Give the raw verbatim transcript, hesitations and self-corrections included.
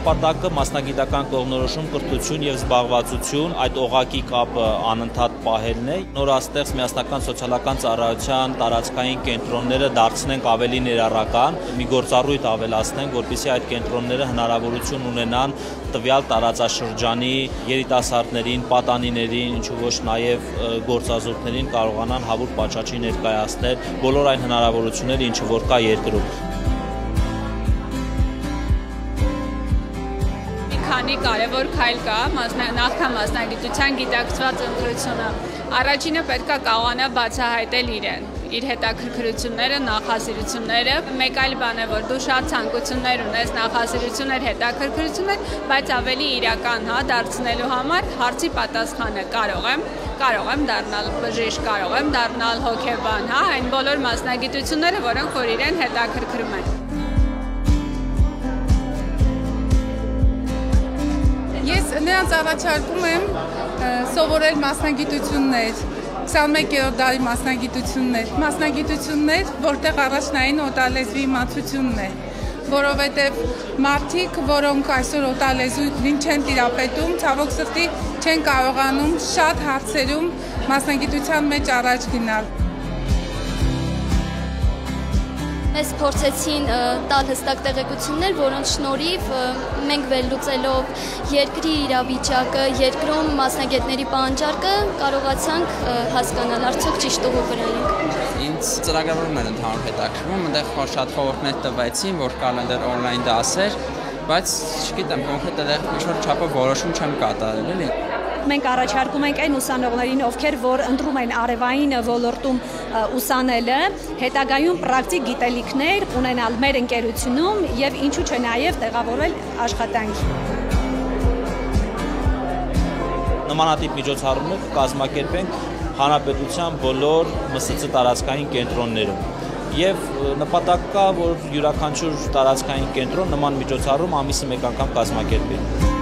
նպատակը մասնագիտական կողմնորոշում, կրթություն եւ զբաղվածություն, այդ օղակի կապը անընդհատ պահելն է, նորաստեղծ միասնական սոցիալական ծառայության տարածքային կենտրոնները դարձնենք ավելի ներառական, մի գործառույթ ավելացնենք, որպեսզի այդ կենտրոնները հնարավորություն ունենան տվյալ տարածաշրջանի երիտասարդներին, պատանիներին, ինչու ոչ նաև գործազուրկներին կարողանան հավուր պատշաճի ներկայացնել բոլոր այն հնարավորությունները, ինչը որ կա երկրում։ Քանի կարևոր քայլ կա նախքան մասնագիտության գիտակցված ընտրությունը։ Առաջինը պետք է կարողանա բացահայտել իրեն, իր հետաքրքրությունները, նախասիրությունները։ Մեկ այլ բան է, որ դու շատ ցանկություններ ունես, նախասիրություններ, հետաքրքրություններ, բայց ավելի իրական, հա, դարձնելու համար հարցի պատասխանը կարող եմ, կարող եմ դառնալ բժիշկ, կարող եմ դառնալ հոգեբան, հա, այն բոլոր մասնագիտությունները, որոնք որ իրեն հետաքրքրում են։ Ես նրանց առաջարկում եմ սովորել մասնագիտություններ, քսանմեկերորդ դարի մասնագիտություններ, մասնագիտություններ, որտեղ առաջնային օտարլեզվի իմացությունն է, որովհետև մարդիկ, որոնք այսօր օտարլեզուին չեն տիրապետում, ցավոք սրտի չեն կարողանում շատ հարցերում մասնագիտության մեջ առաջ գնալ։ Մեզ փորձեցին տալ հստակ տեղեկություններ, որոնց շնորհիվ մենք վերլուծելով երկրի իրավիճակը, երկրում մասնագետների պահանջարկը կարողացանք հասկանալ, արդյոք ճիշտ ուղու վրա ենք։ Ինձ ծրագրավորումն էր ընդհանուր հետաքրքրում, այնտեղ շատ խորհուրդներ տվեցին, որ կալենդար օնլայն դասեր, բայց չգիտեմ, կոնկրետ այդտեղ ինչ-որ չափով որոշում չեմ կատարել, էլի։ Մենք առաջարկում ենք այն ուսանողներին, ովքեր որ ընտրում են արևային ոլորտում ուսանելը, հետագայում պրակտիկ գիտելիքներ ունենալ մեր ընկերությունում եւ ինչու՞ չէ նաեւ տեղավորվել աշխատանքի։ Նմանատիպ միջոցառումներ կազմակերպենք հանրապետության բոլոր Մսիծի տարածքային կենտրոններում։ Եվ նպատակ կա, որ յուրաքանչյուր տարածքային կենտրոն նման միջոցառում ամիսը մեկ անգամ կազմակերպի։